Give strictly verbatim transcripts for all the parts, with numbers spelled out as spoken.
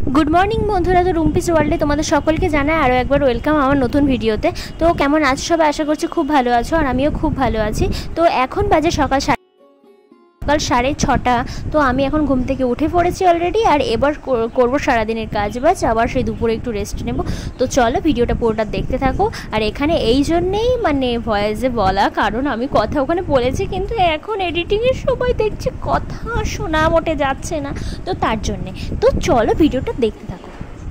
Good morning बंधुरा। तो रुम्पिस वर्ल्डे तुम्हारे सकलके जानाई आरो एकबार वेलकाम आमार नतून भिडियोते। तो केमन आछो सबाई? आशा करछि खूब भालो आछो और आमिओ खूब भालो आछि। तो एखन बाजे सकाल सकाल साढ़े छटा। तो आमी एखन घुम थेके उठे पड़ेछि अलरेडी और एबार करबो सारा दिनेर काज बाज, आबार सेई दुपुरे एकटु रेस्ट नेब। तो चलो भिडियोटा पुरोटा देखते थाको। और एखाने एई जन्यई माने भয়েসে বলা, কারণ আমি কথা ওখানে বলেছি কিন্তু এখন এডিটিং এর সময় দেখছি কথা শোনা মোটে যাচ্ছে না, তো তার জন্য। তো চলো ভিডিওটা দেখতে থাকো।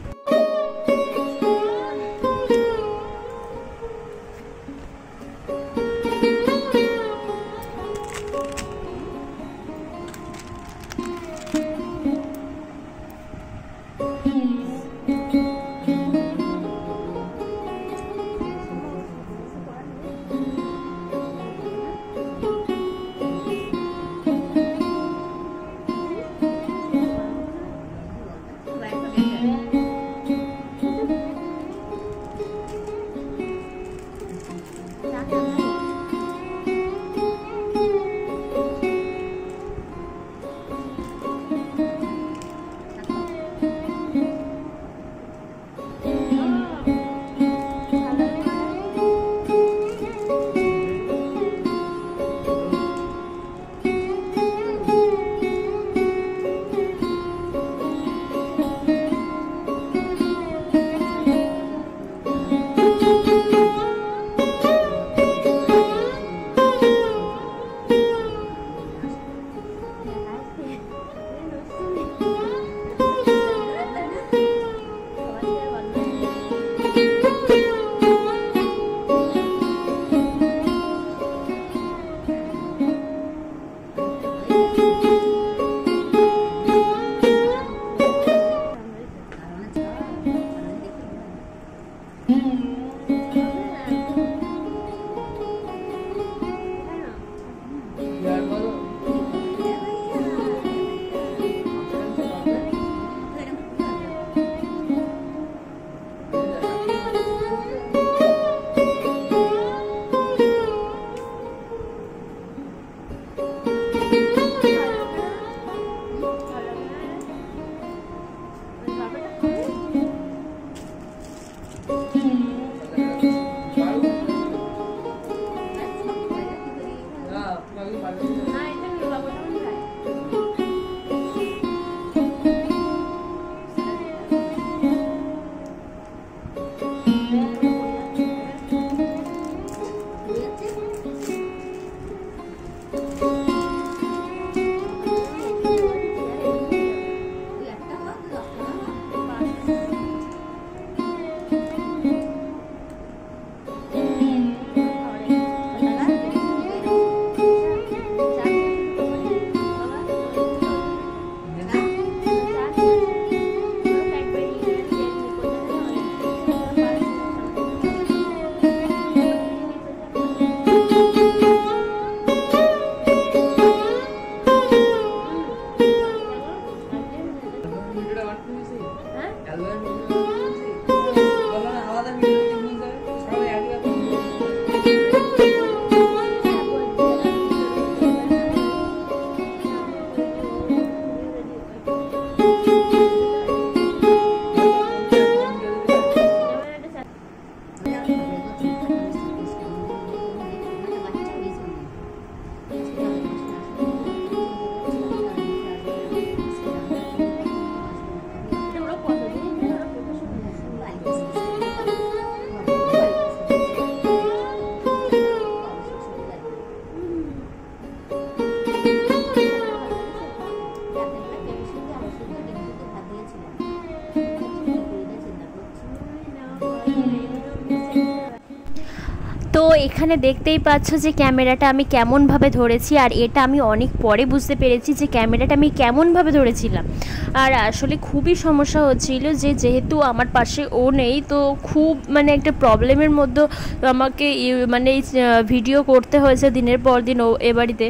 तो एखाने देखतेई पाচ্ছ যে ক্যামেরাটা আমি কেমন ভাবে ধরেছি, আর এটা আমি অনেক পরে বুঝতে পেরেছি যে ক্যামেরাটা আমি কেমন ভাবে ধরেছিলাম। আর আসলে খুবই সমস্যা হচ্ছিল যে যেহেতু আমার পাশে ও নেই, তো খুব মানে একটা প্রবলেমের মধ্যে আমাকে মানে ভিডিও করতে হয়েছে দিনের পর দিন ও এ বাড়িতে।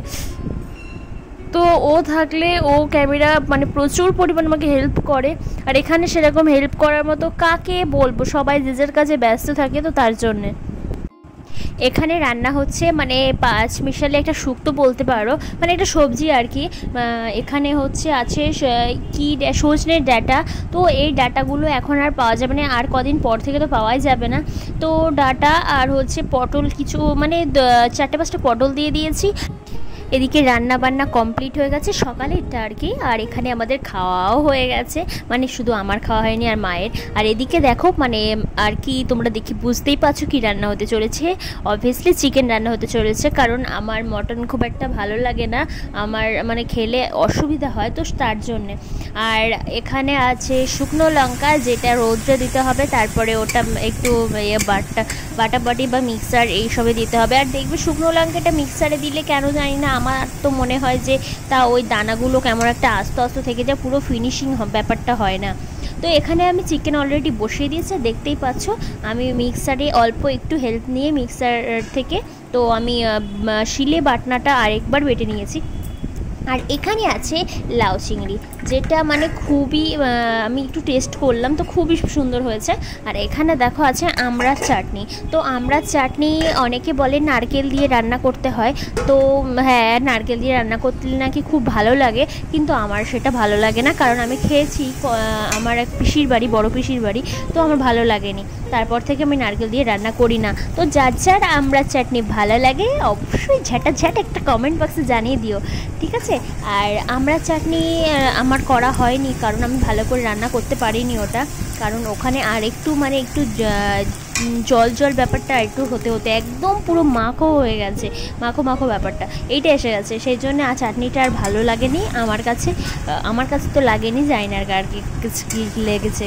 তো ও থাকলে ও ক্যামেরা মানে প্রচুর পরিমাণ আমাকে হেল্প করে, আর এখানে সেরকম হেল্প করার মতো কাকে বলবো, সবাই যে যার কাজে ব্যস্ত থাকে, তো তার জন্যে। এখানে রান্না হচ্ছে মানে পাঁচ মিশালে একটা শুক্তো বলতে পারো, মানে একটা সবজি আর কি। এখানে হচ্ছে আছে কি সজনের ডাঁটা, তো এই ডাঁটাগুলো এখন আর পাওয়া যাবে না, আর কদিন পর থেকে তো পাওয়াই যাবে না। তো ডাঁটা আর হচ্ছে পটল কিছু মানে চারটে পাঁচটা পটল দিয়ে দিয়েছি। এদিকে রান্না বান্না কমপ্লিট হয়ে গেছে সকালেরটা আর কি, আর এখানে আমাদের খাওয়াও হয়ে গেছে, মানে শুধু আমার খাওয়া হয়নি আর মায়ের। আর এদিকে দেখো মানে আর কি তোমরা দেখি বুঝতেই পারছো কি রান্না হতে চলেছে। অবভিয়াসলি চিকেন রান্না হতে চলেছে, কারণ আমার মটন খুব একটা ভালো লাগে না, আমার মানে খেলে অসুবিধা হয়, তো তার জন্যে। আর এখানে আছে শুকনো লঙ্কা, যেটা রোদ্রে দিতে হবে, তারপরে ওটা একটু বাটা বাটাবাটি বা মিক্সার এইসবে দিতে হবে। আর দেখবে শুকনো লঙ্কাটা মিক্সারে দিলে কেন জানি না আমার তো মনে হয় যে তা ওই দানাগুলো কেমন একটা আস্তে আস্তে থেকে যায়, পুরো ফিনিশিং ব্যাপারটা হয় না। তো এখানে আমি চিকেন অলরেডি বসিয়ে দিয়েছি, দেখতেই পাচ্ছ আমি মিক্সারে অল্প একটু হেল্প নিয়ে মিক্সার থেকে তো আমি শিলে বাটনাটা আরেকবার বেটে নিয়েছি। আর এখানে আছে লাউ চিংড়ি, যেটা মানে খুবই আমি একটু টেস্ট করলাম তো খুবই সুন্দর হয়েছে। আর এখানে দেখো আছে আমড়ার চাটনি, তো আমড়ার চাটনি অনেকে বলে নারকেল দিয়ে রান্না করতে হয়, তো হ্যাঁ নারকেল দিয়ে রান্না করতে নাকি খুব ভালো লাগে, কিন্তু আমার সেটা ভালো লাগে না, কারণ আমি খেয়েছি আমার এক পিসির বাড়ি, বড় পিসির বাড়ি, তো আমার ভালো লাগেনি, তারপর থেকে আমি নারকেল দিয়ে রান্না করি না। তো যার যার আমড়ার চাটনি ভালো লাগে অবশ্যই ঝাঁটা ঝ্যাট একটা কমেন্ট বক্সে জানিয়ে দিও, ঠিক আছে। আর আমড়ার চাটনি আমার করা হয়নি, কারণ আমি ভালো করে রান্না করতে পারিনি ওটা, কারণ ওখানে আর একটু মানে একটু জল জল ব্যাপারটা একটু হতে হতে একদম পুরো মাখো হয়ে গেছে, মাখো মাখো ব্যাপারটা এইটা এসে গেছে, সেই জন্য আর চাটনিটা আর ভালো লাগেনি আমার কাছে, আমার কাছে তো লাগেনি, জানি না আর কি লেগেছে।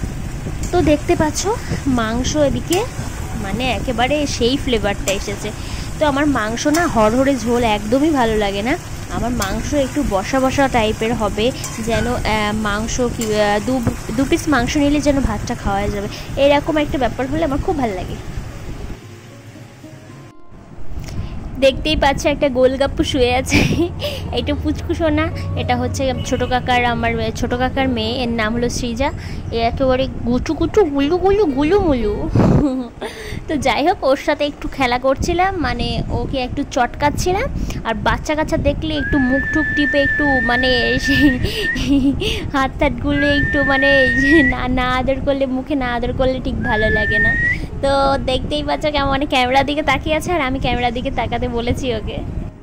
তো দেখতে পাচ্ছ মাংস এদিকে মানে একেবারে সেই ফ্লেভারটা এসেছে। তো আমার মাংস না হরহরে ঝোল একদমই ভালো লাগে না, আমার মাংস একটু বসা বসা টাইপের হবে, যেন মাংস কি দু দু পিস মাংস নিলে যেন ভাতটা খাওয়া যাবে, এরকম একটা ব্যাপার হলে আমার খুব ভালো লাগে। দেখতেই পাচ্ছ একটা গোলগাপ্পু শুয়ে আছে, এইটা পুচকু সোনা, এটা হচ্ছে ছোটো কাকার, আমার ছোটো কাকার মেয়ে, এর নাম হলো সৃজা, এ একেবারে গুচু গুচু গুলু গুলু গুলু মুলু। তো যাই হোক ওর সাথে একটু খেলা করছিলাম, মানে ওকে একটু চটকাচ্ছিলাম, আর বাচ্চা কাচ্চা দেখলে একটু মুখ টুক টিপে একটু মানে সেই হাত টাতগুলো একটু মানে না না আদর করলে, মুখে না আদর করলে ঠিক ভালো লাগে না। তো দেখতেই পাচ্ছ কেমন ক্যামেরার দিকে তাকিয়ে আছে, আর আমি ক্যামেরার দিকে তাকাতে বলেছি ওকে।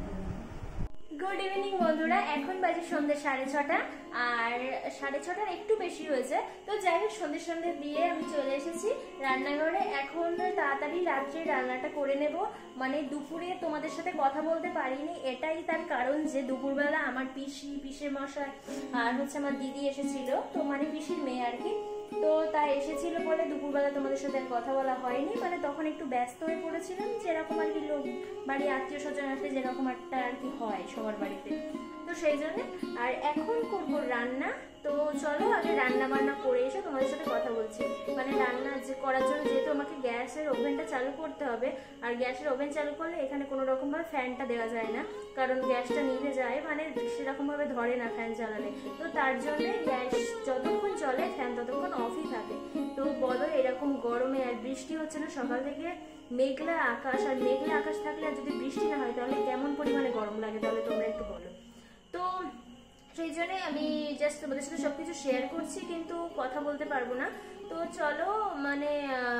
গুড ইভিনিং বন্ধুরা, এখন বাজে সন্ধ্যে সাড়ে ছটা, আর সাড়ে ছটার একটু বেশি হয়েছে। তো যাই হোক সন্ধ্যে সন্ধ্যে দিয়ে আমি চলে এসেছি রান্নাঘরে, এখন তাড়াতাড়ি রাত্রে রান্নাটা করে নেব, মানে দুপুরে তোমাদের সাথে কথা বলতে পারিনি, এটাই তার কারণ যে দুপুরবেলা আমার পিসি পিসের মশাই আর হচ্ছে আমার দিদি এসেছিল, তো মানে পিসির মেয়ে আর কি, তো তাই এসেছিল বলে দুপুরবেলা তোমাদের সাথে কথা বলা হয়নি, মানে তখন একটু ব্যস্ত হয়ে পড়েছিলাম, যেরকম আর কি লোক বাড়ি আত্মীয় স্বজন আসলে যেরকম একটা আর কি হয় সবার বাড়িতে, তো সেই জন্য। আর এখন করবো রান্না, তো চলো আগে রান্না বান্না করে এসে তোমাদের সাথে কথা বলছি। মানে রান্না যে করার জন্য যেহেতু আমাকে গ্যাসের ওভেনটা চালু করতে হবে, আর গ্যাসের ওভেন চালু করলে এখানে কোনো রকম ভাবে ফ্যানটা দেওয়া যায় না, কারণ গ্যাসটা নিভে যায়, মানে সেরকম ভাবে ধরে না ফ্যান চালালে, তো তার জন্য গ্যাস যতক্ষণ চলে ফ্যান ততক্ষণ অফই থাকে। তো বলো এরকম গরমে, আর বৃষ্টি হচ্ছে না সকাল থেকে, মেঘলা আকাশ, আর মেঘলা আকাশ থাকলে আর যদি বৃষ্টি না হয় তাহলে কেমন পরিমাণে গরম লাগে তাহলে তোমরা একটু বলো। তো সেই জন্য আমি জাস্ট তোমাদের সাথে সবকিছু শেয়ার করছি, কিন্তু কথা বলতে পারবো না। তো চলো মানে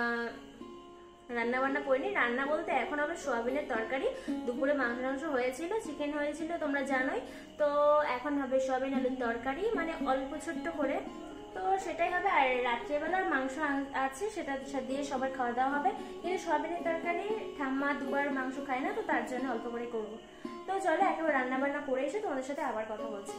রান্না বান্না করিনি, রান্না বলতে এখন হবে সোয়াবিনের তরকারি, দুপুরে মাংস মাংস হয়েছিল, চিকেন হয়েছিল তোমরা জানোই, তো এখন হবে সোয়াবিন আলুর তরকারি, মানে অল্প ছোট্ট করে, তো সেটাই হবে। আর রাত্রেবেলার মাংস আছে সেটা দিয়ে সবার খাওয়া দাওয়া হবে, কিন্তু সোয়াবিনের তরকারি ঠাম্মা দুবার মাংস খায় না, তো তার জন্য অল্প করে করবো। তো চলো একেবারে রান্না বান্না করে এসে তোমাদের সাথে আবার কথা বলছি।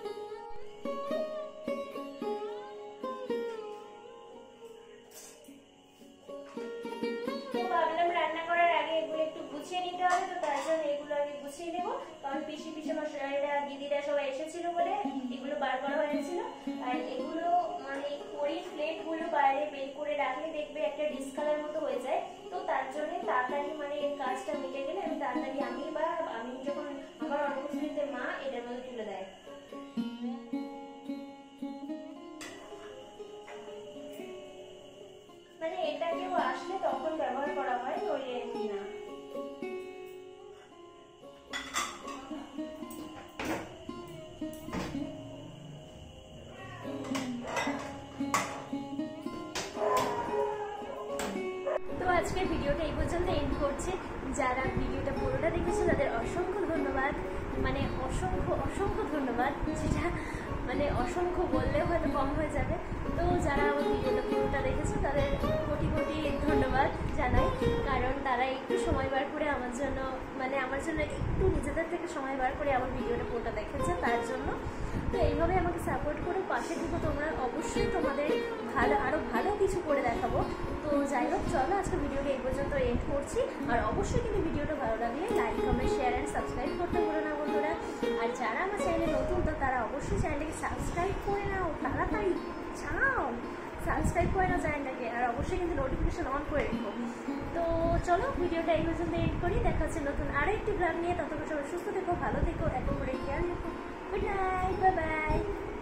তো ভাবলাম রান্না করার আগে এগুলো একটু গুছিয়ে নিতে হবে, তো তার জন্য এগুলো আগে গুছিয়ে নেবো, কারণ পিসি পিসে মশাইরা দিদিরা সবাই এসেছিল বলে এগুলো বার করা হয়েছিল। আর এগুলো মানে কড়ি প্লেট গুলো বাইরে বের করে রাখলে দেখবে একটা ডিসকালার মতো হয়ে যায়, তো তার জন্য তাড়াতাড়ি মানে এর কাজটা মিটে গেলে আমি তাড়াতাড়ি আমি বা আমি যখন আমার অনুপস্থিতিতে মা এটার মধ্যে তুলে দেয়। মানে এটা কেউ আসলে তখন ব্যবহার করা হয়, ওই এমনি না। অসংখ্য বললেও হয়তো কম হয়ে যাবে। তো যারা আমার ভিডিওটা পুরোটা দেখেছে তাদের কোটি কোটি ধন্যবাদ জানাই, কারণ তারা একটু সময় বার করে আমার জন্য, মানে আমার জন্য একটু নিজেদের থেকে সময় বার করে আমার ভিডিওটা পুরোটা দেখেছে, তার জন্য। তো এইভাবে আমাকে সাপোর্ট করে পাশে থেকো তোমরা, অবশ্যই তোমাদের ভালো আরও ভালো কিছু করে দেখাবো। তো যাই হোক, চলো আজকে ভিডিওটা এই পর্যন্ত এন্ড করছি। আর অবশ্যই কিন্তু ভিডিওটা ভালো লাগলে like, comment, share and subscribe করতে ভুলো না বন্ধুরা। আর যারা আমার চ্যানেলে নতুন, তো তারা অবশ্যই চ্যানেলটাকে সাবস্ক্রাইব করে নাও, তাড়াতাড়ি চাও সাবস্ক্রাইব করে নাও চ্যানেলটাকে, আর অবশ্যই কিন্তু নোটিফিকেশন অন করে রেখো। তো চলো ভিডিওটা এই পর্যন্ত এন্ড করি, দেখা হচ্ছে নতুন আরও একটি ব্লগ নিয়ে। ততক্ষণ সবাই সুস্থ থেকো, ভালো থেকো, এত করে খেয়াল রেখো। Good night, bye by.